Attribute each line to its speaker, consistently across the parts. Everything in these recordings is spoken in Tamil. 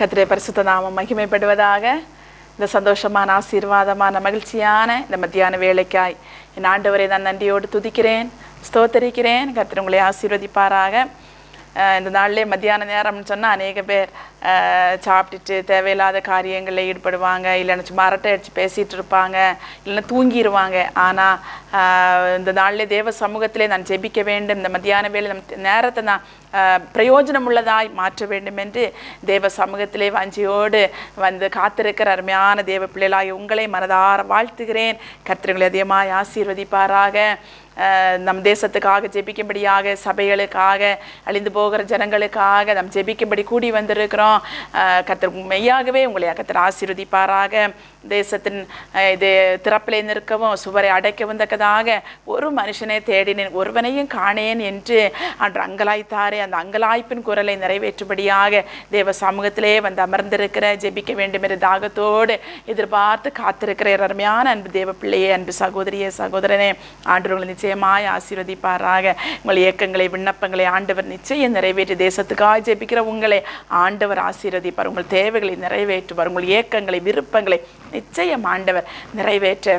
Speaker 1: கர்த்தருடைய பரிசுத்த நாமம் மகிமைப்படுவதாக. இந்த சந்தோஷமான ஆசீர்வாதமான மகிழ்ச்சியான இந்த மத்தியான வேளைக்காய் என் ஆண்டவரை நான் நன்றியோடு துதிக்கிறேன், ஸ்தோத்தரிக்கிறேன். கர்த்தர் உங்களை ஆசீர்வதிப்பாராக. இந்த நாளிலே மத்தியான நேரம்னு சொன்னால் அநேக பேர் சாப்பிட்டுட்டு தேவையில்லாத காரியங்களில் ஈடுபடுவாங்க, இல்லைன்னா சும்மா அரட்டை அடித்து பேசிகிட்டு இருப்பாங்க, இல்லைன்னா தூங்கிடுவாங்க. ஆனால் இந்த நாளிலே தேவ சமூகத்திலே நான் ஜெபிக்க வேண்டும், இந்த மத்தியான வேளை நேரத்தை நான் பிரயோஜனம் உள்ளதாய் மாற்ற வேண்டும் என்று தேவ சமூகத்திலே வாஞ்சியோடு வந்து காத்திருக்கிற அருமையான தேவ பிள்ளைகளாய் உங்களை மனதார வாழ்த்துகிறேன். கர்த்தர்களை அதிகமாய் ஆசீர்வதிப்பாராக. நம் தேசத்துக்காக ஜெபிக்கும்படியாக, சபைகளுக்காக, அழிந்து போகிற ஜனங்களுக்காக நாம் ஜெபிக்கும்படி கூடி வந்திருக்கிறோம். கர்த்தர் மெய்யாகவே உங்களை கர்த்தர் ஆசீர்வதிப்பாராக. தேசத்தின் இது திறப்பிலே நிற்கவும் சுவரை அடைக்கவும் தக்கதாக ஒரு மனுஷனை தேடினேன், ஒருவனையும் காணேன் என்று அன்று அங்கலாய்த்தாரே, அந்த அங்கலாய்ப்பின் குரலை நிறைவேற்றும்படியாக தேவ சமூகத்திலே வந்து அமர்ந்திருக்கிற, ஜெபிக்க வேண்டும் என்ற தாகத்தோடு எதிர்பார்த்து காத்திருக்கிற அருமையான அன்பு தேவ பிள்ளையே, அன்பு சகோதரியே, சகோதரனே, ஆண்டவர்களை நிச்சயமாய் ஆசீர்வதிப்பாராக. உங்கள் இயக்கங்களை, விண்ணப்பங்களை ஆண்டவர் நிச்சயம் நிறைவேற்றி தேசத்துக்காக ஜெபிக்கிற உங்களை ஆண்டவர் ஆசீர்வதிப்பார். உங்கள் தேவைகளை நிறைவேற்றுவார். உங்கள் இயக்கங்களை, விருப்பங்களை நிச்சயம் ஆண்டவர் நிறைவேற்ற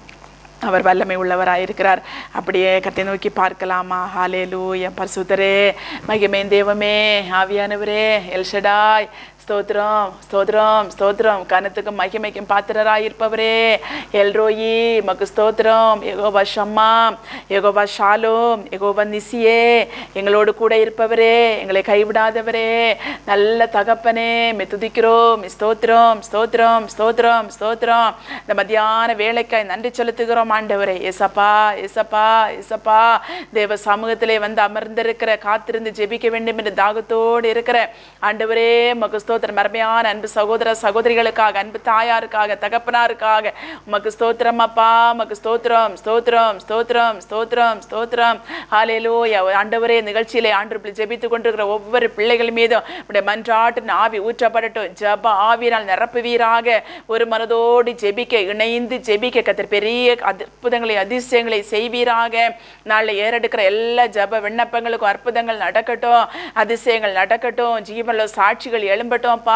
Speaker 1: அவர் வல்லமை உள்ளவராயிருக்கிறார். அப்படியே கர்த்தரை நோக்கி பார்க்கலாமா? ஹல்லேலூயா. பரிசுத்தரே, மகிமையின் தெய்வமே, ஆவியானவரே, எல்ஷடாய், ஸ்தோத்திரம் ஸ்தோத்திரம் ஸ்தோத்திரம். கனத்துக்கும் மகிமைக்கும் பாத்திரராயிருப்பவரே, எல்ரோயி, மக்கு ஸ்தோத்திரம். Jehovah Shammah, Jehovah Shalom, Jehovah Nissi, எங்களோடு கூட இருப்பவரே, எங்களை கைவிடாதவரே, நல்ல தகப்பனே, துதிக்கிறோம். ஸ்தோத்திரம் ஸ்தோத்திரம் ஸ்தோத்திரம் ஸ்தோத்திரம். இந்த மத்தியான வேலைக்காய் நன்றி செலுத்துகிறோம் ஆண்டவரே. எசப்பா எசப்பா எசப்பா. தேவ சமூகத்திலே வந்து அமர்ந்திருக்கிற, காத்திருந்து ஜெபிக்க வேண்டும் என்று தாகத்தோடு இருக்கிற ஆண்டவரே, மக்கு ஸ்தோத்திரம். மரமையான அன்பு சகோதர சகோதரிகளுக்காக, அன்பு தாயாருக்காக, தகப்பனாருக்காக உமக்கு ஸ்தோத்திரம் அப்பா, உமக்கு ஸ்தோத்திரம் ஸ்தோத்திரம் ஸ்தோத்திரம் ஸ்தோத்திரம் ஸ்தோத்திரம். ஹல்லேலூயா. ஆண்டவரே, நிகழ்ச்சியிலே ஆண்டு ஜெபித்துக் கொண்டிருக்கிற ஒவ்வொரு பிள்ளைகள் மீதும் உடைய மன்றாட்டின் ஆவி ஊற்றப்படட்டும். ஜப ஆவியினால் நிரப்புவீராக. ஒரு மனதோடு ஜெபிக்க, இணைந்து ஜெபிக்க கர்த்தர் பெரிய அற்புதங்களை, அதிசயங்களை செய்வீராக. நாளில் ஏறெடுக்கிற எல்லா ஜப விண்ணப்பங்களுக்கும் அற்புதங்கள் நடக்கட்டும், அதிசயங்கள் நடக்கட்டும், ஜீவனில் சாட்சிகள் எழும்பட்டும் அப்பா.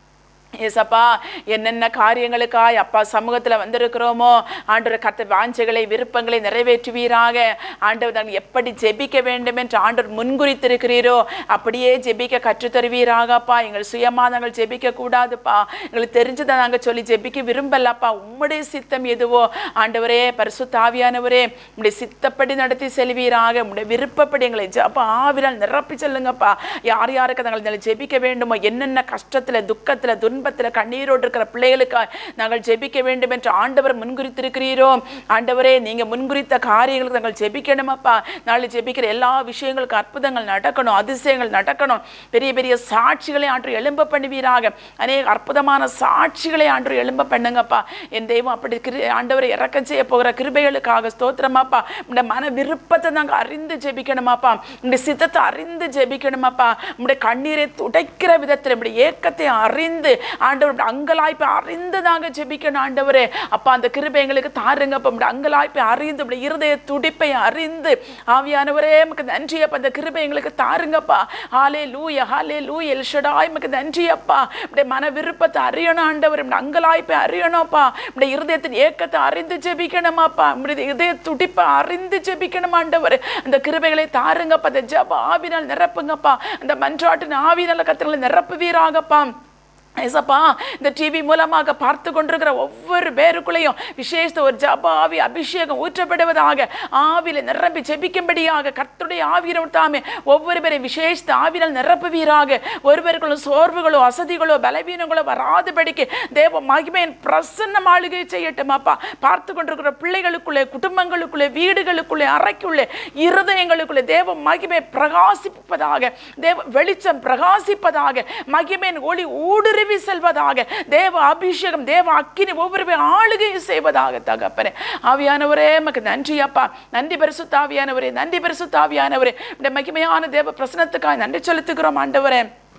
Speaker 1: ஏசப்பா, என்னென்ன காரியங்களுக்காய் அப்பா சமூகத்தில் வந்திருக்கிறோமோ ஆண்டவர் கர்த்தர் வாஞ்சைகளை, விருப்பங்களை நிறைவேற்றுவீராக. ஆண்டவர் நாங்கள் எப்படி ஜெபிக்க வேண்டும் என்று ஆண்டவர் முன்குறித்திருக்கிறீரோ அப்படியே ஜெபிக்க கற்றுத்தருவீராகப்பா. எங்கள் சுயமாக நாங்கள் ஜெபிக்க கூடாதுப்பா, எங்களுக்கு தெரிஞ்சதை நாங்கள் சொல்லி ஜெபிக்க விரும்பலப்பா. உம்முடைய சித்தம் எதுவோ ஆண்டவரே, பரிசுத்த ஆவியானவரே, உம்முடைய சித்தப்படி நடத்தி செல்வீராக. உம்முடைய விருப்பப்படி எங்களை ஜப ஆவியால் நிரப்பி செல்லுங்கப்பா. யார் யாருக்கு நாங்கள் ஜெபிக்க வேண்டுமோ, என்னென்ன கஷ்டத்தில், துக்கத்தில், துன்பத்தில், கண்ணீரோடு இருக்கிற பிள்ளைகளுக்காக நாங்கள் ஜெபிக்க வேண்டும் என்று ஆண்டவர் முன்குறித்திருக்கிறீரோ. ஆண்டவரே, நீங்க முன்குறித்த காரியங்களுக்கு நாங்கள் ஜெபிக்கணுமப்பா. நாளை ஜெபிக்கிற எல்லா விஷயங்களுக்கு அற்புதங்கள் நடக்கணும், அதிசயங்கள் நடக்கணும், பெரிய பெரிய சாட்சிகளை ஆண்டு எழும்ப பண்ணுவீராக. அநேக அற்புதமான சாட்சிகளை ஆண்டு எழும்ப பண்ணுங்கப்பா. என் தெய்வம் அப்படி ஆண்டவரை இறக்கம் செய்ய போகிற கிருபைகளுக்காக ஸ்தோத்திரமாப்பா. உடைய மன விருப்பத்தை நாங்கள் அறிந்து ஜெபிக்கணுமாப்பா, உடைய சித்தத்தை அறிந்து ஜெபிக்கணுமாப்பா. உடைய கண்ணீரை துடைக்கிற விதத்தில் உடைய ஏக்கத்தை அறிந்து ஆண்டவர் அங்கலாய்ப்பை அறிந்து நாங்கள் ஜெபிக்கணும் ஆண்டவரே. அப்பா, அந்த கிருபை எங்களுக்கு தாருங்க. அப்ப அங்கலாய்ப்பை அறிந்து, இருதய துடிப்பை அறிந்து ஆவியானவரே நமக்கு நன்றி அப்பா. அந்த கிருபை எங்களுக்கு தாருங்கப்பா. ஹல்லேலூயா ஹல்லேலூயா. எல்ஷடாய் நமக்கு நன்றி அப்பா. இப்படி மன விருப்பத்தை அறியணும் ஆண்டவர், அங்கலாய்ப்பை அறியணும்ப்பா. இப்படி இருதயத்தின் ஏக்கத்தை அறிந்து ஜெபிக்கணுமாப்பா. இப்படி இதய துடிப்பை அறிந்து ஜெபிக்கணும் ஆண்டவர். அந்த கிருபைகளை தாருங்கப்பா. அந்த ஜப ஆவினால் நிரப்புங்கப்பா. அந்த மன்றாட்டின் ஆவியினால கர்த்தரை நிரப்புவீராகப்பா. ஏசப்பா, இந்த டிவி மூலமாக பார்த்து கொண்டிருக்கிற ஒவ்வொரு பேருக்குள்ளையும் விசேஷ ஒரு ஜப ஆவி அபிஷேகம் ஊற்றப்படுவதாக. ஆவியில நிரம்பி ஜெபிக்கும்படியாக கர்த்தருடைய ஆவியினால் தாமே ஒவ்வொரு பேரையும் விசேஷ ஆவியினால் நிரப்புவீராக. ஒருவருக்குள்ள சோர்வுகளோ, அசதிகளோ, பலவீனங்களோ வராதபடிக்கு தேவ மகிமையின் பிரசன்ன மாளிகை செய்யட்டுமாப்பா. பார்த்து கொண்டிருக்கிற பிள்ளைகளுக்குள்ளே, குடும்பங்களுக்குள்ளே, வீடுகளுக்குள்ளே, அறைக்குள்ளே, இருதயங்களுக்குள்ளே தேவ மகிமை பிரகாசிப்பதாக, தேவ வெளிச்சம் பிரகாசிப்பதாக, மகிமையின் ஒளி ஊடுருவி செல்வதாக, தேவ அபிஷேகம், தேவ அக்கினி ஒவ்வொரு ஆளுகை செய்வதாக. தகப்பனே, ஆவியானவரே நமக்கு நன்றி அப்பா. நன்றி பரிசுத்த ஆவியானவரே, நன்றி பரிசுத்த ஆவியானவரே. இந்த மகிமையான தேவ பிரசன்னத்துக்காக நன்றி செலுத்துகிறோம் ஆண்டவரே.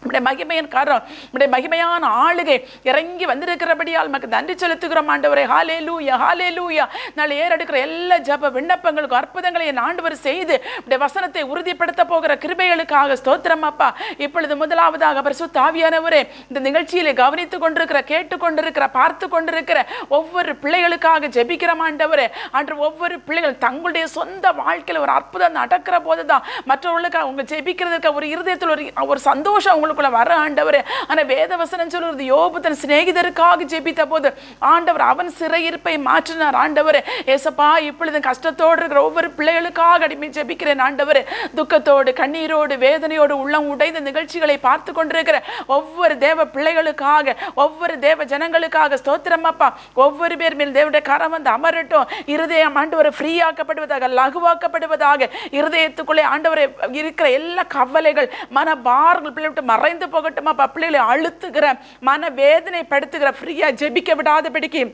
Speaker 1: நம்முடைய மகிமையின் காரணம் நம்முடைய மகிமையான ஆளுகை இறங்கி வந்திருக்கிறபடியால் நமக்கு நன்றி செலுத்துகிறோம் ஆண்டவரே. ஹல்லேலூயா ஹல்லேலூயா. நாளை ஏறெடுக்கிற எல்லா ஜெப விண்ணப்பங்களுக்கும் அற்புதங்களை என் ஆண்டவர் செய்து நம்முடைய வசனத்தை உறுதிப்படுத்த போகிற கிருபைகளுக்காக ஸ்தோத்திரம் அப்பா. இப்பொழுது முதலாவதாக பரிசுத்த ஆவியானவரே, இந்த நிகழ்ச்சியிலே கவனித்துக் கொண்டிருக்கிற, கேட்டுக்கொண்டிருக்கிற, பார்த்து கொண்டிருக்கிற ஒவ்வொரு பிள்ளைகளுக்காக ஜெபிக்கிறோம் ஆண்டவரே. அன்று ஒவ்வொரு பிள்ளைகள் தங்களுடைய சொந்த வாழ்க்கையில் ஒரு அற்புதம் நடக்கிற போதுதான் மற்றவர்களுக்கு அவங்க ஜெபிக்கிறதுக்கு ஒரு இருதயத்தில் ஒரு சந்தோஷம் அவங்களுக்குள்ள வர ஆண்டவரே. ஆனா வேத வசனம் சொல்லுறது, யோபு தன் சிநேகிதருக்காக ஜெபித்த போது ஆண்டவர் அவன் சிறையிருப்பை மாற்றினார் ஆண்டவரே. ஏசப்பா, இப்பொழுது கஷ்டத்தோடு இருக்கிற ஒவ்வொரு பிள்ளைகளுக்காக அடிமை ஜெபிக்கிறேன் ஆண்டவரே. துக்கத்தோடு, கண்ணீரோடு, வேதனையோடு உள்ளம் உடைந்த நிகழ்ச்சிகளை பார்த்து கொண்டிருக்கிற ஒவ்வொரு தேவ பிள்ளைகளுக்காக, ஒவ்வொரு தேவ ஜனங்களுக்காக ஸ்தோத்திரம் அப்பா. ஒவ்வொரு பேர் மேல் தேவனுடைய கரம் வந்து அமரட்டும். இருதயம் ஆண்டவரை ஃப்ரீயாக்கப்படுவதாக, லகுவாக்கப்படுவதாக. இருதயத்துக்குள்ளே ஆண்டவரை இருக்கிற எல்லா கவலைகள், மனபாரங்கள் பிள்ளை மறைந்து போகட்டுமா. பிள்ளைகளை அழுத்துகிற, மன வேதனை படுத்துகிற, ஃப்ரீயா ஜெபிக்க விடாதபடிக்கு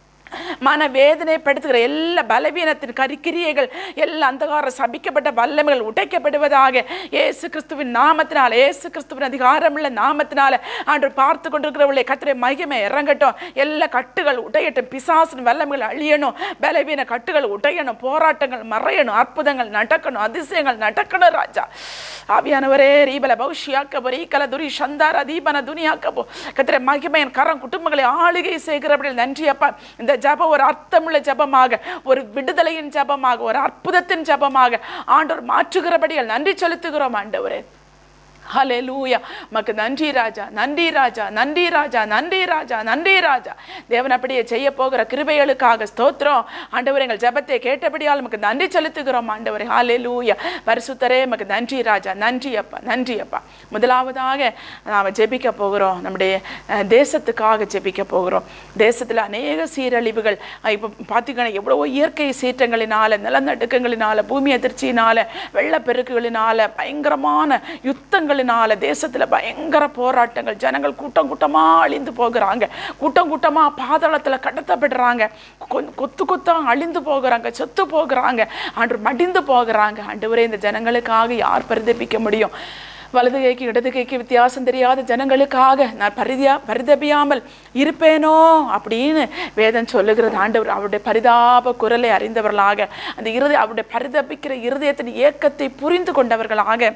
Speaker 1: மன வேதனைப்படுத்துகிற எல்லா பலவீனத்தின் கரிக்கிரியைகள், எல்லா அந்தகார சபிக்கப்பட்ட வல்லமைகள் உடைக்கப்படுவதாக இயேசு கிறிஸ்துவின் நாமத்தினால, இயேசு கிறிஸ்துவின் அதிகாரமுள்ள நாமத்தினால ஆண்டு பார்த்து கொண்டிருக்கிறவர்களை கர்த்தருடைய மகிமை இறங்கட்டும். எல்லா கட்டுகள் உடையட்டும், பிசாசின் வல்லமைகள் அழியணும், பலவீன கட்டுகள் உடையணும், போராட்டங்கள் மறையணும், அற்புதங்கள் நடக்கணும், அதிசயங்கள் நடக்கணும் ராஜா. ஆவியானவரே, ரீபல பௌஷியாக்கபோ ரீகல துரி சந்தார தீபன துனியாக்கபோ கர்த்தருடைய மகிமையின் கரம் குடும்பங்களை ஆளுகை செய்கிறபடி நன்றி அப்பா. இந்த ஜபம் ஒரு அர்த்தமுள்ள ஜபமாக, ஒரு விடுதலையின் ஜபமாக, ஒரு அற்புதத்தின் ஜபமாக ஆண்டவர் மாற்றுகிறபடியால் நன்றி செலுத்துகிறோம் ஆண்டவரே. ஹல்லேலூயா. மக்கு நன்றி ராஜா, நன்றி ராஜா, நன்றி ராஜா, நன்றி ராஜா, நன்றி ராஜா. தேவன் அப்படியே செய்ய போகிற கிருபைகளுக்காக ஸ்தோத்திரம் ஆண்டவரே. எங்கள் ஜபத்தை கேட்டபடியால் நமக்கு நன்றி செலுத்துகிறோம் ஆண்டவரே. ஹல்லேலூயா. பரிசுத்தரே, நமக்கு நன்றி ராஜா, நன்றி அப்பா, நன்றி அப்பா. முதலாவதாக நாம் ஜெபிக்க போகிறோம், நம்முடைய தேசத்துக்காக ஜெபிக்க போகிறோம். தேசத்தில் அநேக சீரழிவுகள், இப்போ பார்த்தீங்கன்னா எவ்வளவோ இயற்கை சீற்றங்களினால, நிலநடுக்கங்களினால, பூமி அதிர்ச்சியினால, வெள்ளப்பெருக்குகளினால, பயங்கரமான யுத்தங்கள், தேசத்துல பயங்கர போராட்டங்கள், ஜனங்கள் கூட்டம் கூட்டமா அழிந்து போகிறாங்க, கூட்டம் கூட்டமா பாதாளத்துல கடத்தப்படுறாங்க, கொத்து கொத்தா அழிந்து போகிறாங்க, செத்து போகிறாங்க, ஆண்டு மடிந்து போகிறாங்க. ஆண்டவரே, இந்த ஜனங்களுக்காக யார் பரிதபிக்க முடியும்? வலது கைக்கு இடது கைக்கு வித்தியாசம் தெரியாத ஜனங்களுக்காக நான் பரிதபியாமல் இருப்பேனோ அப்படின்னு வேதம் சொல்லுகிறது. ஆண்டவர் அவருடைய பரிதாப குரலை அறிந்தவர்களாக, அந்த அவருடைய பரிதபிக்கிற இருதயத்தின் ஏக்கத்தை புரிந்து கொண்டவர்களாக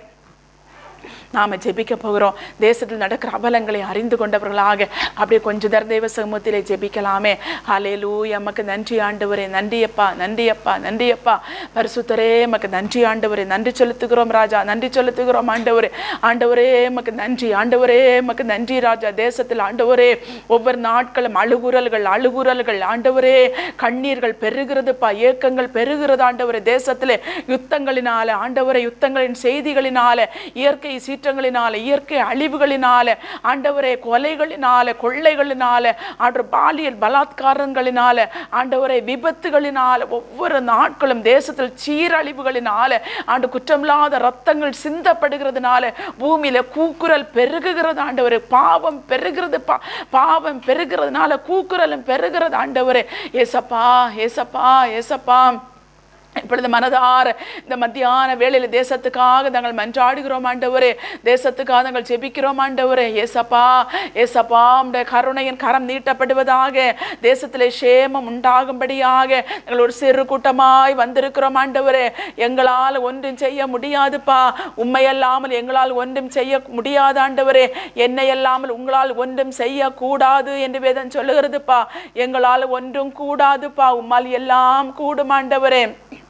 Speaker 1: நாம் ஜெபிக்க போகிறோம். தேசத்தில் நடக்கிற அபலங்களை அறிந்து கொண்டவர்களாக அப்படியே கொஞ்சம் தர தெய்வ சமூகத்திலே ஜெபிக்கலாமே. ஹல்லேலூயா. எமக்கு நன்றி ஆண்டவரே, நன்றியப்பா, நன்றியப்பா, நன்றியப்பா. பரிசுத்தரே, எமக்கு நன்றி ஆண்டவரே, நன்றி செலுத்துகிறோம் ராஜா, நன்றி செலுத்துகிறோம் ஆண்டவரே. ஆண்டவரே, எமக்கு நன்றி, ஆண்டவரே, எமக்கு நன்றி ராஜா. தேசத்தில் ஆண்டவரே ஒவ்வொரு நாட்களும் அழுகுறல்கள் ஆண்டவரே, கண்ணீர்கள் பெருகிறதுப்பா, ஏக்கங்கள் பெருகிறது ஆண்டவரே. தேசத்திலே யுத்தங்களினால ஆண்டவரே, யுத்தங்களின் செய்திகளினால, இயற்கை சீற்றங்களினால, இயற்கை அழிவுகளினால ஆண்டவரே, கொலைகளினால, கொள்ளைகளினால, ஆண்டவர் பாலியல் பலாத்காரங்களினால, ஆண்டவரே விபத்துகளினால, ஒவ்வொரு நாட்களும் தேசத்தில் சீரழிவுகளினால, ஆண்டு குற்றமில்லாத ரத்தங்கள் சிந்தப்படுகிறதுனால பூமியில கூக்குரல் பெருகுகிறது ஆண்டவரே. பாவம் பெருகிறது, பாவம் பெருகிறதுனால கூக்குரலும் பெருகிறது ஆண்டவரே. ஏசப்பா, ஏசப்பா, ஏசப்பா. இப்பொழுது மனதார இந்த மத்தியான வேளையில் தேசத்துக்காக நாங்கள் மன்றாடுகிறோம் ஆண்டவரே, தேசத்துக்காக நாங்கள் ஜெபிக்கிறோம் ஆண்டவரே. ஏசப்பா, ஏசப்பா, உம்முடைய கருணையின் கரம் நீட்டப்படுவதாக, தேசத்திலே சேமம் உண்டாகும்படியாக நாங்கள் ஒரு சிறு கூட்டமாய் வந்திருக்கிறோம் ஆண்டவரே. எங்களால் ஒன்றும் செய்ய முடியாதுப்பா, உண்மையல்லாமல் எங்களால் ஒன்றும் செய்ய முடியாது ஆண்டவரே. என்னை அல்லாமல் உங்களால் ஒன்றும் செய்யக்கூடாது என்று வேதம் சொல்லுகிறதுப்பா. எங்களால் ஒன்றும் கூடாதுப்பா, உம்மால் எல்லாம் கூடும் ஆண்டவரே.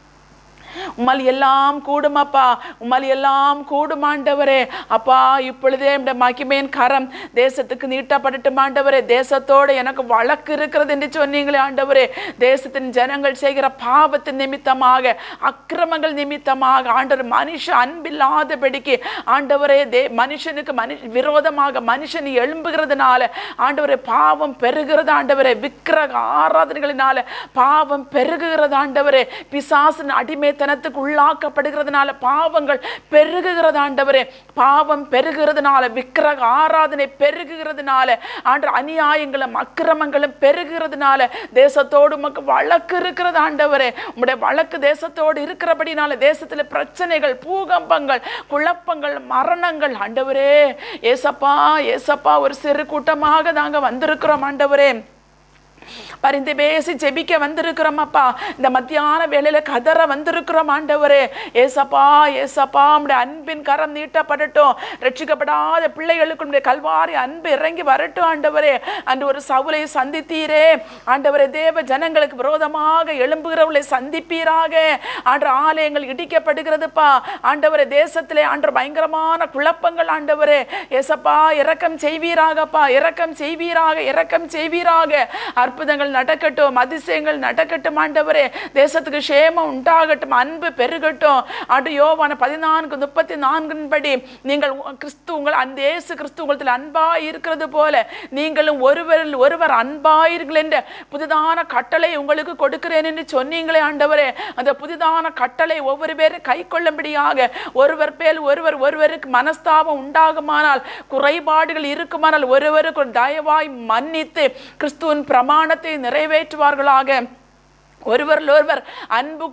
Speaker 1: உம்மால் எல்லாம் கூடுமாப்பா, உம்மால் எல்லாம் கூடும் ஆண்டவரே. அப்பா, இப்பொழுதே இந்த மகிமையின் கரம் தேசத்துக்கு நீட்டப்படட்டும் ஆண்டவரே. தேசத்தோடு எனக்கு வழக்கு இருக்கிறது என்று சொன்னீங்களே ஆண்டவரே. தேசத்தின் ஜனங்கள் செய்கிற பாவத்தின் நிமித்தமாக, அக்கிரமங்கள் நிமித்தமாக ஆண்டவர் மனுஷ அன்பில்லாதபடிக்கு ஆண்டவரே, மனுஷனுக்கு விரோதமாக மனுஷன் எழும்புகிறதுனால ஆண்டவரே பாவம் பெருகிறது ஆண்டவரே. விக்கிரக ஆராதனைகளினால பாவம் பெருகுகிறது ஆண்டவரே. பிசாசின் அடிமை அடிமைத்தனத்துக்கு உள்ளாக்கப்படுகிறதுனால பாவங்கள் பெருகுகிறது ஆண்டவரே. பாவம் பெருகுறதுனால, விக்கிரக ஆராதனை பெருகுகிறதுனால, ஆண்டு அநியாயங்களும் அக்கிரமங்களும் பெருகுகிறதுனால தேசத்தோடு உமக்கு வழக்கு இருக்கிறது ஆண்டவரே. உம்முடைய வழக்கு தேசத்தோடு இருக்கிறபடினால தேசத்தில் பிரச்சனைகள், பூகம்பங்கள், குழப்பங்கள், மரணங்கள் ஆண்டவரே. ஏசப்பா ஏசப்பா, ஒரு சிறு கூட்டமாக நாங்க வந்திருக்கிறோம் ஆண்டவரே. பரிந்து பேசி ஜெபிக்க வந்திருக்கிறோம் அப்பா. இந்த மத்தியான வேளையில கதற வந்திருக்கிறோம் ஆண்டவரே. ஏசப்பா ஏசப்பா, உம்முடைய அன்பின் கரம் நீட்டப்படட்டும். ரட்சிக்கப்படாத பிள்ளைகளுக்கு உம்முடைய கல்வாரி அன்பு இறங்கி வரட்டும் ஆண்டவரே. அன்று ஒரு சவுலை சந்தித்தீரே ஆண்டவரே. தேவ ஜனங்களுக்கு விரோதமாக எழும்புகிறவர்களை சந்திப்பீராக. ஆண்டு ஆலயங்கள் இடிக்கப்படுகிறதுப்பா ஆண்டவரே. தேசத்திலே ஆண்டு பயங்கரமான குழப்பங்கள் ஆண்டவரே. ஏசப்பா இரக்கம் செய்வீராகப்பா, இரக்கம் செய்வீராக, இரக்கம் செய்வீராக. அற்புதங்கள் நடக்கட்டும், அதிசயங்கள் நடக்கட்டும் ஆண்டவரே. தேசத்துக்கு சேமம் உண்டாகட்டும், அன்பு பெருகட்டும். ஆண்டு யோவான் 14:34 படி நீங்கள் கிறிஸ்து உங்கள் அந்த இயேசு கிறிஸ்து உங்களில் அன்பாய் இருக்கிறது போல நீங்களும் ஒருவரில் ஒருவர் அன்பாயிருங்கள் என்ற புதிதான கட்டளை உங்களுக்கு கொடுக்கிறேன் என்று சொன்னீங்களே ஆண்டவரே. அந்த புதிதான கட்டளை ஒவ்வொரு பேரும் கை கொள்ளும்படியாக, ஒருவர் பேர் ஒருவருக்கு மனஸ்தாபம் உண்டாகுமானால், குறைபாடுகள் இருக்குமானால் ஒருவருக்கு தயவாய் மன்னித்து கிறிஸ்துவின் பிரமாணத்தை நிறைவேற்றுவார்களாக. ஒருவர் அன்பு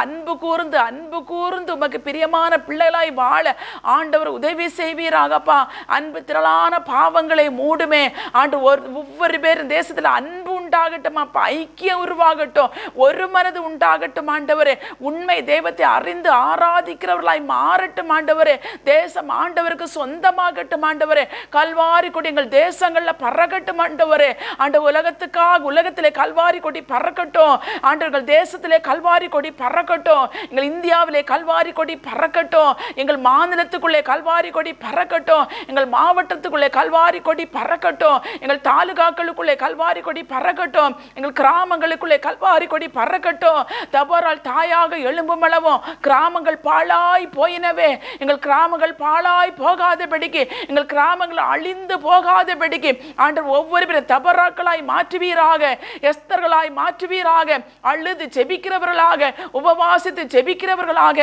Speaker 1: கூர்ந்து உமக்கு பிரியமான பிள்ளைகளாய் வாழ ஆண்டவர் உதவி செய்வீராகப்பா. அன்பு திரளான பாவங்களை மூடுமே ஆண்டு. ஒவ்வொரு பேரும் தேசத்தில் அன்பு உண்டாகட்டும் அப்பா, ஐக்கியம் உருவாகட்டும், ஒரு மனது உண்டாகட்டும் ஆண்டவரே. உண்மை தெய்வத்தை அறிந்து ஆராதிக்கிறவர்களாய் மாறட்டும் ஆண்டவரே. தேசம் ஆண்டவருக்கு சொந்தமாகட்டும் ஆண்டவரே. கல்வாரி கொடி எங்கள் தேசங்கள்ல பறக்கட்டும் ஆண்டவரே. ஆண்டு உலகத்திலே கல்வாரி கொடி பறக்கட்டும். ஆண்டவர்கள் தேசத்திலே கல்வாரி கொடி பறக்கட்டும். எங்கள் இந்தியாவிலே கல்வாரி கொடி பறக்கட்டும். எங்கள் மாநிலத்துக்குள்ளே கல்வாரி கொடி பறக்கட்டும். எங்கள் மாவட்டத்துக்குள்ளே கல்வாரி கொடி பறக்கட்டும். எங்கள் தாலுகாக்களுக்குள்ளே கல்வாரி கொடி பறக்கட்டும். எங்கள் கிராமங்களுக்குள்ளே கல்வாரி கொடி பறக்கட்டும். தபோரால் தாயாக எழும்பும் அளவும் கிராமங்கள் பாழாய் போயினவே. எங்கள் கிராமங்கள் பாழாய் போகாதபடிக்கு, எங்கள் கிராமங்கள் அழிந்து போகாதபடிக்கு ஆண்டவர் ஒவ்வொரு பேரும் தபராக்களாய் மாற்றுவீராக, எஸ்தர்களாய் மாற்றுவீராக. அழுது ஜெபிக்கிறவர்களாக, உபவாசித்து ஜெபிக்கிறவர்களாக,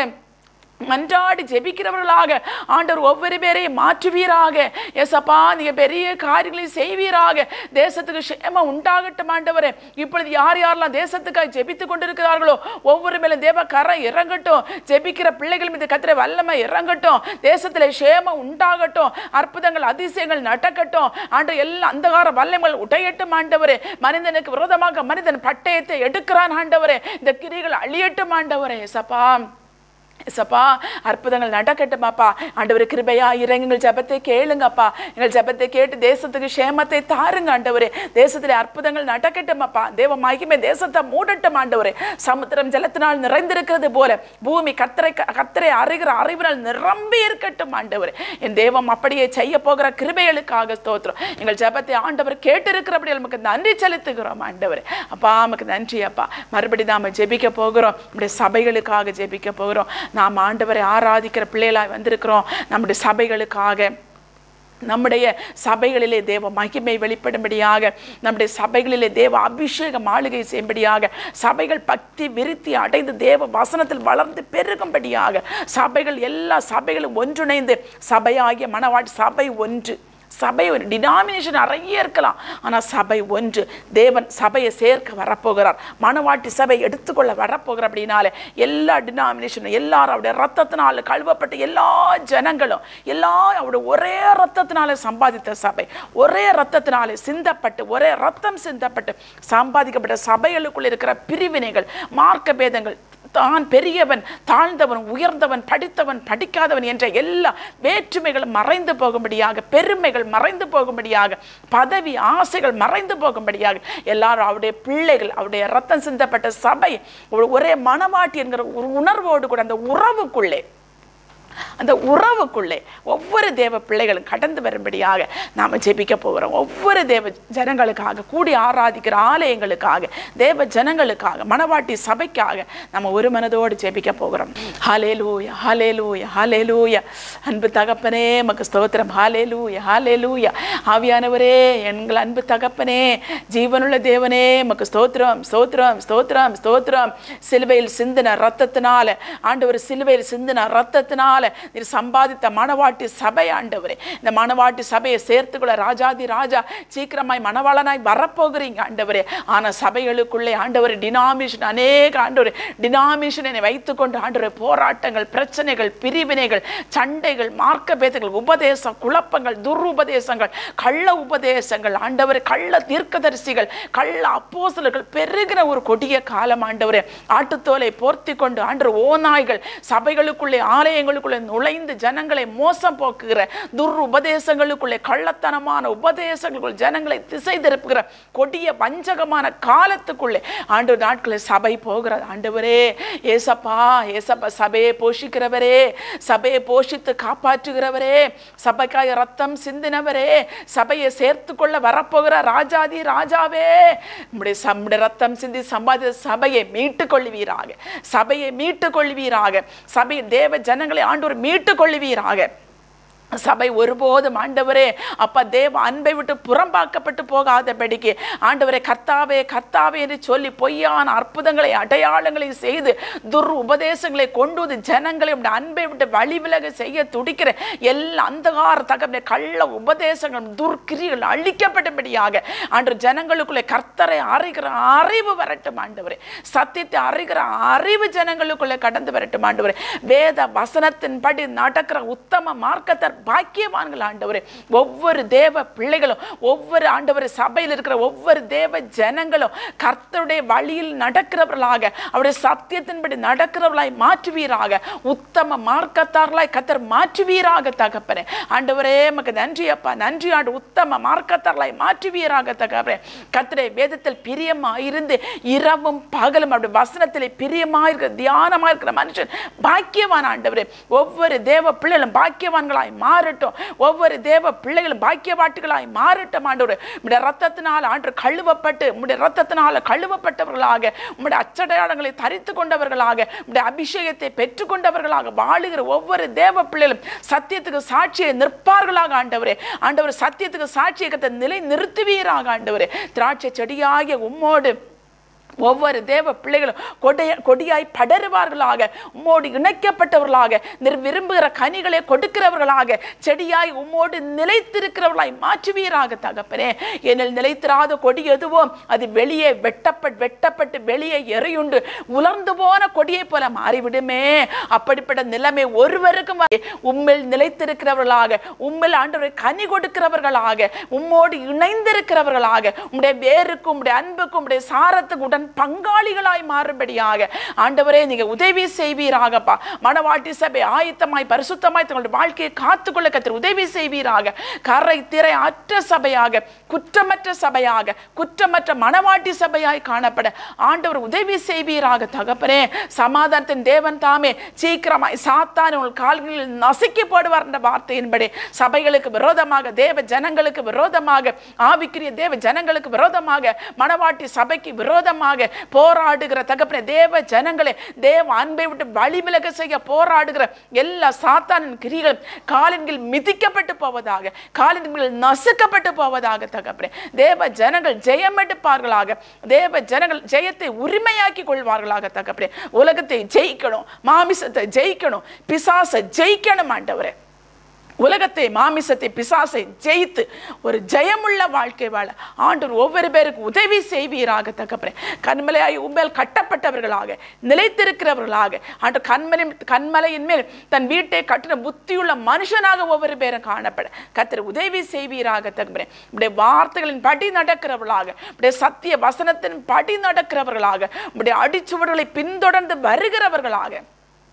Speaker 1: மன்றாடி ஜெபிக்கிறவர்களாக ஆண்டவர் ஒவ்வொரு பேரையும் மாற்றுவீராக. ஏசப்பா நீங்க பெரிய காரியங்களை செய்வீராக. தேசத்துக்கு சேமம் உண்டாகட்டும் ஆண்டவரே. இப்பொழுது யார் யாரெல்லாம் தேசத்துக்காக ஜெபித்து கொண்டிருக்கிறார்களோ ஒவ்வொரு மேலும் தேவ கரை இறங்கட்டும். ஜெபிக்கிற பிள்ளைகள் மீது கர்த்தருடைய வல்லமை இறங்கட்டும். தேசத்திலே சேமம் உண்டாகட்டும். அற்புதங்கள் அதிசயங்கள் நடக்கட்டும் ஆண்டவர். எல்லா அந்தகார வல்லமைகள் உடையட்டும் ஆண்டவரே. மனிதனுக்கு விரோதமாக மனிதன் பட்டயத்தை எடுக்கிறான் ஆண்டவரே. இந்த கிரிகள் அழியட்டும் ஆண்டவரே. ஏசப்பா ஏசப்பா அற்புதங்கள் நடக்கட்டுமாப்பா ஆண்டவரே. கிருபையா இறங்குங்கள், ஜெபத்தை கேளுங்கப்பா. எங்கள் ஜெபத்தை கேட்டு தேசத்துக்கு சேமத்தை தாருங்க ஆண்டவரே. தேசத்திலே அற்புதங்கள் நடக்கட்டுமாப்பா. தேவ மகிமை தேசத்தை மூடட்டும் ஆண்டவரே. சமுத்திரம் ஜலத்தினால் நிறைந்திருக்கிறது போல பூமி கர்த்தரை அறிகிற அறிவினால் நிரம்பி இருக்கட்டும் ஆண்டவரே. என் தேவம் அப்படியே செய்ய போகிற கிருபைகளுக்காக ஸ்தோத்திரம். எங்கள் ஜெபத்தை ஆண்டவர் கேட்டிருக்கிறபடி நமக்கு நன்றி செலுத்துகிறோம் ஆண்டவரே. அப்பா நமக்கு நன்றி அப்பா. மறுபடி நாம ஜெபிக்க போகிறோம். நம்முடைய சபைகளுக்காக ஜெபிக்க போகிறோம். நாம் ஆண்டவரை ஆராதிக்கிற பிள்ளைகளாய் வந்திருக்கிறோம். நம்முடைய சபைகளுக்காக, நம்முடைய சபைகளிலே தேவ மகிமை வெளிப்படும்படியாக, நம்முடைய சபைகளிலே தேவ அபிஷேக மாளிகை செய்யும்படியாக, சபைகள் பக்தி விருத்தி அடைந்து தேவ வசனத்தில் வளர்ந்து பெருகும்படியாக, சபைகள் எல்லா சபைகளும் ஒன்றிணைந்து சபையாகிய மணவாட்டி சபை ஒன்று. சபை ஒரு டினாமினேஷன் நிறைய இருக்கலாம், ஆனால் சபை ஒன்று. தேவன் சபையை சேர்க்க வரப்போகிறார். மணவாட்டி சபை எடுத்துக்கொள்ள வரப்போகிறார். அப்படின்னாலே எல்லா டினாமினேஷனும் எல்லாரும் அவருடைய ரத்தத்தினால கழுவப்பட்ட எல்லா ஜனங்களும் எல்லாம் அவருடைய ஒரே ரத்தத்தினால சம்பாதித்த சபை, ஒரே ரத்தத்தினாலே சிந்தப்பட்டு, ஒரே ரத்தம் சிந்தப்பட்டு சம்பாதிக்கப்பட்ட சபைகளுக்குள் இருக்கிற பிரிவினைகள், மார்க்க பேதங்கள், தான் பெரியவன் தாழ்ந்தவன் உயர்ந்தவன் படித்தவன் படிக்காதவன் என்ற எல்லா வேற்றுமைகளும் மறைந்து போகும்படியாக, பெருமைகள் மறைந்து போகும்படியாக, பதவி ஆசைகள் மறைந்து போகும்படியாக எல்லாரும் அவருடைய பிள்ளைகள், அவருடைய ரத்தம் சிந்தப்பட்ட சபை ஒரே மனவாட்டி என்கிற ஒரு உணர்வோடு கூட அந்த உறவுக்குள்ளே அந்த உறவுக்குள்ளே ஒவ்வொரு தேவ பிள்ளைகளும் கடந்து வரும்படியாக நாம் ஜெபிக்க போகிறோம். ஒவ்வொரு தேவ ஜனங்களுக்காக, கூடி ஆராதிக்கிற ஆலயங்களுக்காக, தேவ ஜனங்களுக்காக, மணவாட்டி சபைக்காக நம்ம ஒரு மனதோடு ஜெபிக்க போகிறோம். ஹல்லேலூயா, ஹல்லேலூயா, ஹல்லேலூயா. அன்பு தகப்பனே உமக்கு ஸ்தோத்திரம். ஹல்லேலூயா, ஹல்லேலூயா. ஆவியானவரே, எங்கள் அன்பு தகப்பனே, ஜீவனுள்ள தேவனே உமக்கு ஸ்தோத்திரம், ஸ்தோத்திரம், ஸ்தோத்திரம், ஸ்தோத்திரம். சிலுவையில் சிந்தின ரத்தத்தினால ஆண்டவர், சிலுவையில் சிந்தின ரத்தத்தினால நீர் சம்பாதித்த மணவாட்டி சபை ஆண்டவரே, இந்த மணவாட்டி சபையை சேர்த்துக்குள்ள ராஜாதி ராஜா சீக்கிரமாய் மணவாளனாய் வரப்போகிறீங்க ஆண்டவரே. ஆனா சபைகளுக்குள்ளே ஆண்டவர் டினாமினேஷன், அநேக ஆண்டவர் டினாமினேஷனை வைத்துக்கொண்டு ஆண்டவரே போராட்டங்கள், பிரச்சனைகள், பிரிவினைகள், சண்டைகள், மார்க்க பேதங்கள், உபதேசம், குழப்பங்கள், துருபதேசங்கள், கள்ள உபதேசங்கள் ஆண்டவரே, கள்ள தீர்க்கதரிசிகள், கள்ள அப்போஸ்தலர்கள் பெருகிற ஒரு கொடிய காலம் ஆண்டவரே. ஆட்டுத்தோலை போர்த்தி கொண்டு ஆண்டவர் ஓநாய்கள் சபைகளுக்குள்ளே, ஆலயங்களுக்குள்ளே நுழைந்து ஜனங்களை மோசம் போக்குகிற துர் உபதேசங்களுக்குள்ளே, கள்ளத்தனமான உபதேசங்களுக்குள் ஜனங்களை திசை திருப்புகிற கொடிய வஞ்சகமான காலத்துக்குள்ளே ஆண்டவர் நாட்களில் சபை போகிறது ஆண்டவரே. ஏசப்பா, ஏசப்பா, சபையை போஷிக்கிறவரே, சபையை போஷித்து காப்பாற்றுகிறவரே, சபைக்காய் ரத்தம் சிந்தினவரே, சபையை சேர்த்து கொள்ள வரப்போகிற ராஜாதி ராஜாவே, நம்முடைய ரத்தம் சிந்தி சம்பாதித்த சபையை மீட்டுக் கொள்வீராக, சபையை மீட்டுக் கொள்வீராக, சபை தேவ ஜனங்களை ஆண்டவர் மீட்டுக் கொள்வீராக. சபை ஒருபோதும் ஆண்டவரே அப்பா தேவ அன்பை விட்டு புறம்பாக்கப்பட்டு போகாதபடிக்கு ஆண்டவரே, கர்த்தாவே கர்த்தாவே என்று சொல்லி பொய்யான அற்புதங்களை, அடையாளங்களை செய்து துர் உபதேசங்களை கொண்டு வந்து ஜனங்களை அன்பை விட்டு வழி விலக செய்ய துடிக்கிற எல்லா அந்தகார தகவலை, கள்ள உபதேசங்கள், துர்க்கிரிகள் அழிக்கப்பட்டபடியாக ஆண்டவர் ஜனங்களுக்குள்ளே கர்த்தரை அறிகிற அறிவு வரட்டும் ஆண்டவரே. சத்தியத்தை அறிகிற அறிவு ஜனங்களுக்குள்ளே கடந்து வரட்டும் ஆண்டவரே. வேத வசனத்தின்படி நடக்கிற உத்தம மார்க்கத்தை பாக்கியவான்கள் ஆண்டவரே. ஒவ்வொரு தேவ பிள்ளைகளும், ஒவ்வொரு ஆண்டவரே சபையில் இருக்கிற ஒவ்வொரு தேவ ஜனங்களும் கர்த்தருடைய வழியில் நடக்கிறவர்களாக, அவருடைய சத்தியத்தின்படி நடக்கிறவர்களாய் மாற்றுவீராக, உத்தம மார்க்கத்தார்களாய் கர்த்தர் மாற்றுவீராக தகப்பனே. ஆண்டவரே உமக்கு நன்றி அப்பா, நன்றி ஆண்டு. உத்தம மார்க்கத்தார்களாய் மாற்றுவீராக தகப்பனே. கர்த்தருடைய வேதத்தில் பிரியமாயிருந்து இரவும் பகலும் அவருடைய வசனத்திலே பிரியமாயிருக்கிற, தியானமாயிருக்கிற மனுஷன் பாக்கியவான் ஆண்டவரே. ஒவ்வொரு தேவ பிள்ளைகளும் பாக்கியவான்களாய் மாறட்டும், ஒவ்வொரு தேவ பிள்ளைகளும் பாக்கியவாட்டிகளாய் மாறட்டும் ஆண்டவரே. உம்முடைய ரத்தத்தினால் ஆண்டு கழுவப்பட்டு, உம்முடைய ரத்தத்தினால் கழுவப்பட்டவர்களாக, உம்முடைய அச்சடையாளங்களை தரித்து கொண்டவர்களாக, உம்முடைய அபிஷேகத்தை பெற்றுக் கொண்டவர்களாக வாழுகிற ஒவ்வொரு தேவ பிள்ளைகளும் சத்தியத்துக்கு சாட்சியை நிற்பார்களாக ஆண்டவரே. ஆண்டவர் சத்தியத்துக்கு சாட்சியத்தை நிலை நிறுத்துவீராக ஆண்டவரே. திராட்சை செடியாகிய உம்மோடு ஒவ்வொரு தேவ பிள்ளைகளும் கொடியாய் படருவார்களாக, உம்மோடு இணைக்கப்பட்டவர்களாக, விரும்புகிற கனிகளை கொடுக்கிறவர்களாக, செடியாய் உம்மோடு நிலைத்திருக்கிறவர்களாய் மாற்றுவீராக தகப்பனே. என்னில் நிலைத்திராத கொடி எதுவோ அது வெளியே வெட்டப்பட்டு வெளியே எரியுண்டு உலர்ந்து போன கொடியை போல மாறிவிடுமே. அப்படிப்பட்ட நிலைமை ஒருவருக்கும் உம்மில் நிலைத்திருக்கிறவர்களாக, உம்மில் ஆண்டவரை கனி கொடுக்கிறவர்களாக, உம்மோடு இணைந்திருக்கிறவர்களாக, உம்முடைய வேருக்கும் உம்முடைய அன்புக்கும் உம்முடைய சாரத்துக்கு உடன் பங்காளிகளாய் மாறும்படியாக ஆண்டவரே நீங்க உதவி செய்வீராகப்பா. மணவாட்டி சபை ஆயத்தமாய் பரிசுத்தமாய் தங்களுடைய வாழ்க்கையை காத்துக்கொள்ள கர்த்தர் உதவி செய்வீராக. கரை திரை அற்ற சபையாக, குற்றமற்ற சபையாக, குற்றமற்ற மணவாட்டி சபையாய் காணப்பட ஆண்டவர் உதவி செய்வீராக தகப்பனே. சமாதானத்தின் தேவன் தாமே சீக்கிரமாய் சாத்தான் உங்கள் கால்களில் நசுக்கி போடுவார் என்ற வார்த்தையின்படி சபைகளுக்கு விரோதமாக, தேவ ஜனங்களுக்கு விரோதமாக, ஆவிக்குரிய தேவ ஜனங்களுக்கு விரோதமாக, மணவாட்டி சபைக்கு விரோதமாக போராடுகிற தகப்பனே, தேவ ஜனங்களே, தேவ அன்பை விட்டு வழி விலக செய்ய போராடுகிற எல்லா சாத்தானின் கிரிகளும் காலின்கள் மிதிக்கப்பட்டு போவதாக, காலின்கள் நசுக்கப்பட்டு போவதாக தகப்பனே. தேவ ஜனங்கள் ஜெயம் எடுப்பார்களாக, தேவ ஜனங்கள் ஜெயத்தை உரிமையாக்கி கொள்வார்களாக தகப்பனே. உலகத்தை ஜெயிக்கணும், மாமிசத்தை ஜெயிக்கணும், பிசாசை ஜெயிக்கணும் ஆண்டவரே. உலகத்தை, மாமிசத்தை, பிசாசை ஜெயித்து ஒரு ஜெயமுள்ள வாழ்க்கை வாழ ஆண்டவர் ஒவ்வொரு பேருக்கு உதவி செய்வீராக தகப்பனே. கண்மலையாய் உண்மையில் கட்டப்பட்டவர்களாக, நிலைத்திருக்கிறவர்களாக ஆண்டவர் கண்மலையின் மேல் தன் வீட்டை கட்டின புத்தியுள்ள மனுஷனாக ஒவ்வொரு பேரும் காணப்பட கர்த்தர் உதவி செய்வீராக தகப்பனே. உடைய வார்த்தைகளின் படி நடக்கிறவர்களாக, உடைய சத்திய வசனத்தின் படி நடக்கிறவர்களாக, உடைய அடிச்சுவடுகளை பின்தொடர்ந்து வருகிறவர்களாக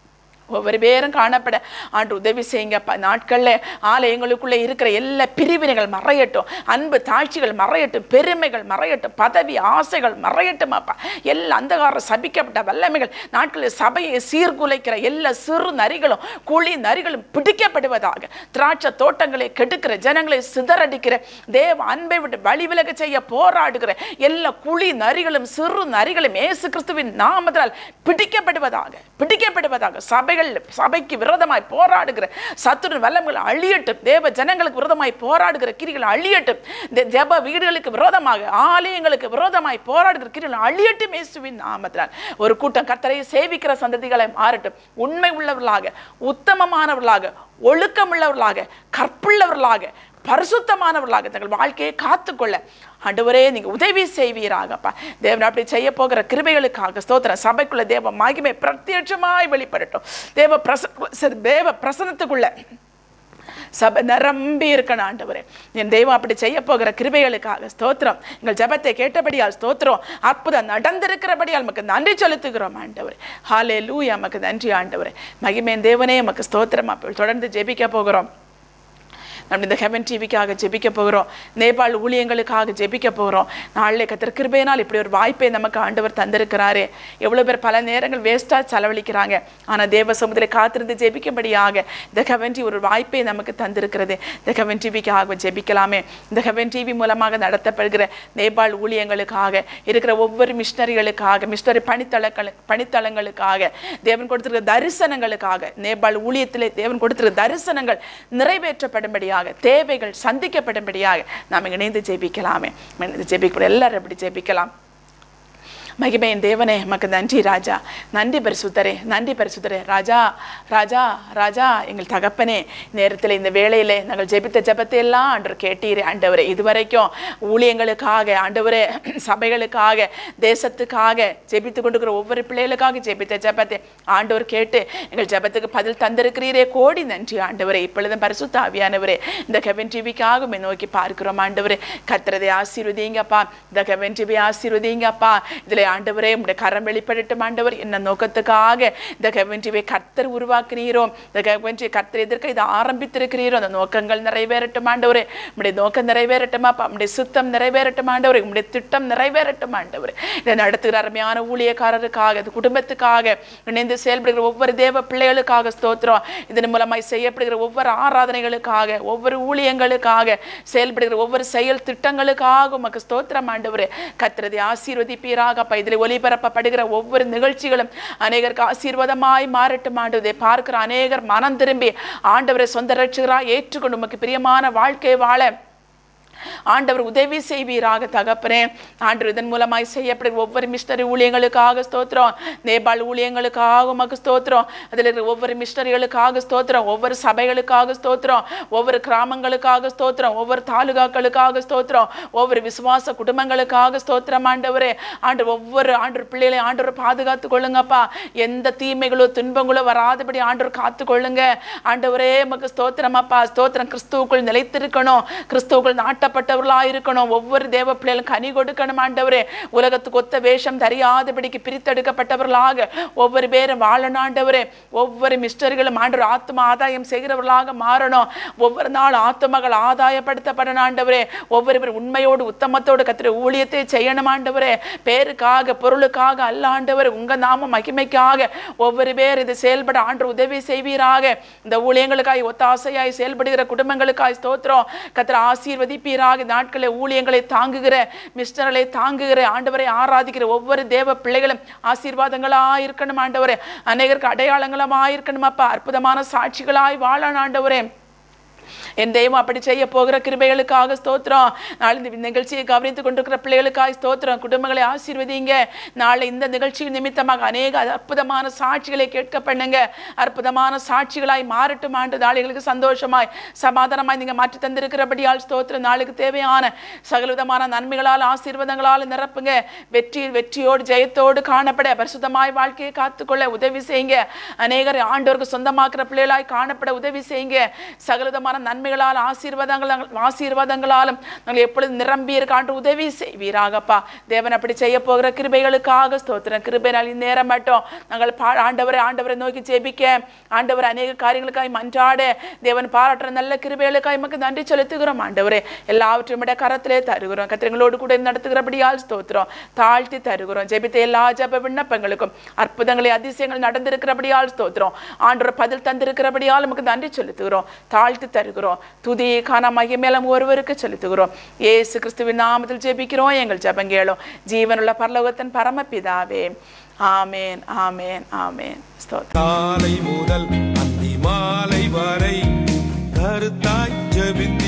Speaker 1: ஒவ்வொரு பேரும் காணப்பட ஆண்டு உதவி செய்யுங்கப்பா. நாட்களில் ஆலயங்களுக்குள்ளே இருக்கிற எல்லா பிரிவினைகள் மறையட்டும், அன்பு தாழ்ச்சிகள் மறையட்டும், பெருமைகள் மறையட்டும், பதவி ஆசைகள் மறையட்டும் அப்பா. எல்லா அந்தகார சபிக்கப்பட்ட வல்லமைகள் நாட்களில் சபையை சீர்குலைக்கிற எல்லா சிறு நரிகளும் குழி நரிகளும் பிடிக்கப்படுவதாக. திராட்சை தோட்டங்களை கெடுக்கிற, ஜனங்களை சிதறடிக்கிற, தேவ அன்பை விட்டு வழிவிலக செய்ய போராடுகிற எல்லா குழி நரிகளும் சிறு நரிகளும் இயேசு கிறிஸ்துவின் நாமத்தால் பிடிக்கப்படுவதாக, பிடிக்கப்படுவதாக. சபைக்கு விரோதமாய் போராடுகிற சத்துரு வல்லமைகள் அழியட்டும். தேவ ஜனங்களுக்கு விரோதமாய் போராடுகிற கிரிகள் அழியட்டும். ஜெப வீடுகளுக்கு விரோதமாக, ஆலயங்களுக்கு விரோதமாய் போராடுகிற கிரிகள் அழியட்டும் இயேசுவின் நாமத்தினால். ஒரு கூட்டம் கர்த்தரை சேவிக்கிற சந்ததிகளை மாறட்டும். உண்மை உள்ளவர்களாக, உத்தமமானவர்களாக, ஒழுக்கமுள்ளவர்களாக, கற்புள்ளவர்களாக, பரிசுத்தமானவர்களாக தங்கள் வாழ்க்கையை காத்துக்கொள்ள ஆண்டவரே நீங்க உதவி செய்வீராகப்பா. தேவன் அப்படி செய்ய போகிற கிருபைகளுக்காக ஸ்தோத்திரம். சபைக்குள்ள தேவ மகிமை பிரத்யட்சமாய் வெளிப்படட்டும். தேவ பிரசன்னத்துக்குள்ள சபை நிரம்பி இருக்கணும் ஆண்டவரே. என் தெய்வம் அப்படி செய்ய போகிற கிருபைகளுக்காக ஸ்தோத்திரம். எங்கள் ஜெபத்தை கேட்டபடியால் ஸ்தோத்திரம். அற்புதம் நடந்திருக்கிறபடியால் நமக்கு நன்றி செலுத்துகிறோம் ஆண்டவரே. ஹல்லேலூயா, நமக்கு நன்றி ஆண்டவரே. மகிமையின் தேவனே நமக்கு ஸ்தோத்திரம். அப்போ தொடர்ந்து ஜெபிக்க போகிறோம். நம்ம இந்த ஹெவன் டிவிக்காக ஜெபிக்க போகிறோம். நேபாள் ஊழியங்களுக்காக ஜெபிக்க போகிறோம். நாளிலே கர்த்தர் கிருபையினால் இப்படி ஒரு வாய்ப்பை நமக்கு ஆண்டவர் தந்திருக்கிறாரு. எவ்வளோ பேர் பல நேரங்கள் வேஸ்ட்டாக செலவழிக்கிறாங்க. ஆனால் தேவ சமூகத்தில் காத்திருந்து ஜெபிக்கும்படியாக இந்த ஹெவன் டிவி ஒரு வாய்ப்பை நமக்கு தந்திருக்கிறது. இந்த ஹெவன் டிவிக்காக ஜெபிக்கலாமே. இந்த ஹெவன் டிவி மூலமாக நடத்தப்படுகிற நேபாள் ஊழியங்களுக்காக இருக்கிற ஒவ்வொரு மிஷனரிகளுக்காக, மிஷனரி பணித்தளங்களுக்காக, தேவன் கொடுத்திருக்கிற தரிசனங்களுக்காக, நேபாள் ஊழியத்திலே தேவன் கொடுத்திருக்கிற தரிசனங்கள் நிறைவேற்றப்படும்படியாக, தேவைகள் சந்திக்கப்படும்படியாக நாம் இணைந்து ஜெபிக்கலாமே. ஜெபிக்க எல்லாரும் எப்படி ஜெபிக்கலாம்? மகிமையின் தேவனே நமக்கு நன்றி ராஜா, நன்றி பரிசுத்தரே, நன்றி பரிசுத்தரே. ராஜா ராஜா ராஜா எங்கள் தகப்பனே, நேரத்தில் இந்த வேளையிலே நாங்கள் ஜெபித்த ஜெபத்தை எல்லாம் ஆண்டவர் கேட்டீரே ஆண்டவரே. இதுவரைக்கும் ஊழியங்களுக்காக ஆண்டவரே, சபைகளுக்காக, தேசத்துக்காக ஜெபித்து கொண்டிருக்கிற ஒவ்வொரு பிள்ளைகளுக்காக ஜெபித்த ஜெபத்தை ஆண்டவர் கேட்டு எங்கள் ஜெபத்துக்கு பதில் தந்திருக்கிறீரே, கோடி நன்றி ஆண்டவரே. இப்பொழுதும் பரிசுத்த ஆவியானவரே இந்த ஹெவன் டிவிக்காக நோக்கி பார்க்கிறோம் ஆண்டவரே. கர்த்தரதை ஆசீர்வதிங்கப்பா, இந்த ஹெவன் டிவி ஆசீர்வதிங்கப்பா. இதில் ஆண்டவரே உடைய கரம் வெளிப்படட்டும் ஆண்டவர். என்ன நோக்கத்துக்காக இந்த ஹெவன் டிவியை கர்த்தர் உருவாக்குறீரோ, இந்த ஹெவன் டிவி கர்த்தர் எதற்கு இதை ஆரம்பித்திருக்கிறீரோ அந்த நோக்கங்கள் நிறைவேறட்டும் ஆண்டவரே. உடைய நோக்கம் நிறைவேறட்டும் அப்பா, உடைய சுத்தம் நிறைவேறட்டும் ஆண்டவரே, உடைய திட்டம் நிறைவேறட்டும் ஆண்டவரே. இதை நடத்துகிற அருமையான ஊழியக்காரருக்காக, இது குடும்பத்துக்காக இணைந்து செயல்படுகிற ஒவ்வொரு தேவ பிள்ளைகளுக்காக ஸ்தோத்திரம். இதன் மூலமாய் செய்யப்படுகிற ஒவ்வொரு ஆராதனைகளுக்காக, ஒவ்வொரு ஊழியங்களுக்காக, செயல்படுகிற ஒவ்வொரு செயல் திட்டங்களுக்காக உமக்கு ஸ்தோத்திரம் ஆண்டவரே. கர்த்தரதை ஆசீர்வதிப்பீராக. இதில் ஒளிபரப்பப்படுகிற ஒவ்வொரு நிகழ்ச்சிகளும் அநேகருக்கு ஆசீர்வாதமாய் மாறட்டும் ஆண்டவரே. பார்க்கிற அநேகர் மனம் திரும்பி ஆண்டவரை சொந்த ரட்சகராய் ஏற்றுக்கொண்டு உமக்கு பிரியமான வாழ்க்கை வாழ ஆண்டவர் உதவி செய்வீராக தகப்பனே. ஆண்டவர் இதன் மூலமாய் செய்யப்படுகிற ஒவ்வொரு மிஷனரி ஊழியங்களுக்காக ஸ்தோத்திரம், நேபாள் ஊழியங்களுக்காக உமக்கு ஸ்தோத்திரம், அதில் இருக்கிற ஒவ்வொரு மிஷனரிகளுக்காக ஸ்தோத்திரம், ஒவ்வொரு சபைகளுக்காக ஸ்தோத்திரம், ஒவ்வொரு கிராமங்களுக்காக ஸ்தோத்திரம், ஒவ்வொரு தாலுகாக்களுக்காக ஸ்தோத்திரம், ஒவ்வொரு விசுவாச குடும்பங்களுக்காக ஸ்தோத்திரம் ஆண்டவரே. ஆண்டவர் ஒவ்வொரு ஆண்டவர் பிள்ளைகளை ஆண்டவர் பாதுகாத்து கொள்ளுங்கப்பா. எந்த தீமைகளோ துன்பங்களோ வராதபடி ஆண்டவர் காத்து கொள்ளுங்க ஆண்டவரே. உமக்கு ஸ்தோத்திரம் அப்பா, ஸ்தோத்திரம். கிறிஸ்துவுக்குள் நிலைத்திருக்கணும், கிறிஸ்துவுக்குள் நாட்டப்பட்டவர்களாக இருக்கணும். ஒவ்வொரு தேவ பிள்ளைகளும் கனி கொடுக்கணும் ஆண்டவரே. உலகத்துக்கு ஒத்த வேஷம் தெரியாதபடிக்கு பிரித்தெடுக்கப்பட்டவர்களாக ஒவ்வொரு பேரும் வாழணும் ஆண்டவரே. ஒவ்வொரு மிஸ்டர்களும் ஆண்டவர் ஆத்ம ஆதாயம் செய்கிறவர்களாக மாறணும். ஒவ்வொரு நாள் ஆத்மகள் ஆதாயப்படுத்தப்படணும் ஆண்டவரே. ஒவ்வொரு பேர் உண்மையோடு உத்தமத்தோடு கர்த்தருடைய ஊழியத்தை செய்யணும் ஆண்டவரே. பேருக்காக பொருளுக்காக அல்ல ஆண்டவரே, உங்க நாம மகிமைக்காக ஒவ்வொரு பேர் இது செயல்பட ஆண்டவர் உதவி செய்வீராக. இந்த ஊழியங்களுக்காய் ஒத்தாசையாய் செயல்படுகிற குடும்பங்களுக்காய் ஸ்தோத்திரம். கர்த்தர் ஆசீர்வதிப்பீராக. நாட்களை ஊழியங்களை தாங்குகிற மிஸ்டர்களை தாங்குகிற ஆண்டவரை ஆராதிக்கிற ஒவ்வொரு தேவ பிள்ளைகளும் ஆசீர்வாதங்களாய் இருக்கணும் ஆண்டவரே. அநேகருக்கு அடையாளங்களாய் இருக்கணும் அப்பா. அற்புதமான சாட்சிகளாய் வாழணும் ஆண்டவரே. என் தெய்வம் அப்படி செய்ய போகிற கிருபைகளுக்காக ஸ்தோத்திரம். நாளை இந்த நிகழ்ச்சியை கவனித்துக் கொண்டிருக்கிற பிள்ளைகளுக்காக ஸ்தோத்திரம். குடும்பங்களை ஆசீர்வதிங்க. நாளை இந்த நிகழ்ச்சி நிமித்தமாக அநேக அற்புதமான சாட்சிகளை கேட்க பண்ணுங்க. அற்புதமான சாட்சிகளாய் மாறட்டும் ஆண்டு. நாளைகளுக்கு சந்தோஷமாய் சமாதானமாய் நீங்க மாற்றி தந்திருக்கிறபடியால் ஸ்தோத்திரம். நாளுக்கு தேவையான சகலவிதமான நன்மைகளால் ஆசீர்வாதங்களால் நிரப்புங்க. வெற்றியோடு ஜெயத்தோடு காணப்பட பரிசுத்தமாய் வாழ்க்கையை காத்துக்கொள்ள உதவி செய்யுங்க. அநேகர் ஆண்டவருக்கு சொந்தமாக்குற பிள்ளைகளாய் காணப்பட உதவி செய்யுங்க. சகலவிதமான நன்மை நன்மைகளால் ஆசீர்வாதங்களாலும் நாங்கள் எப்பொழுது நிரம்பி இருக்காண்டு உதவி செய்வீராகப்பா. தேவன் அப்படி செய்ய போகிற கிருபைகளுக்காக ஸ்தோத்திரம். கிருபையினால் இந்நேரம் மட்டும் நாங்கள் ஆண்டவரை நோக்கி ஜெபிக்க, ஆண்டவர் அநேக காரியங்களுக்காய் மன்றாட, தேவன் பாராட்டுற நல்ல கிருபைகளுக்காய் நமக்கு நன்றி செலுத்துகிறோம். ஆண்டவரே எல்லாவற்றையும் கரத்திலே தருகிறோம். கத்திரங்களோடு கூட நடத்துகிறபடியால் ஸ்தோத்திரம். தாழ்த்தி தருகிறோம். ஜெபித்த எல்லா ஜெப விண்ணப்பங்களுக்கும் அற்புதங்களை அதிசயங்கள் நடந்திருக்கிறபடியால் ஸ்தோத்திரம். ஆண்டவர் பதில் தந்திருக்கிறபடியால் நமக்கு நன்றி செலுத்துகிறோம். தாழ்த்தி தருகிறோம். துதி காண மகிமையிலும் ஒருவருக்கு செலுத்துகிறோம். இயேசு கிறிஸ்துவின் நாமத்தில் ஜெபிக்கிறோம். எங்கள் ஜெபங்கேளும் ஜீவனுள்ள பரலோகத்தின் பரமபிதாவே. ஆமேன், ஆமேன், ஆமேன்.
Speaker 2: காலை முதல் அந்தி மாலை வரை கருத்தாய் ஜெபித்து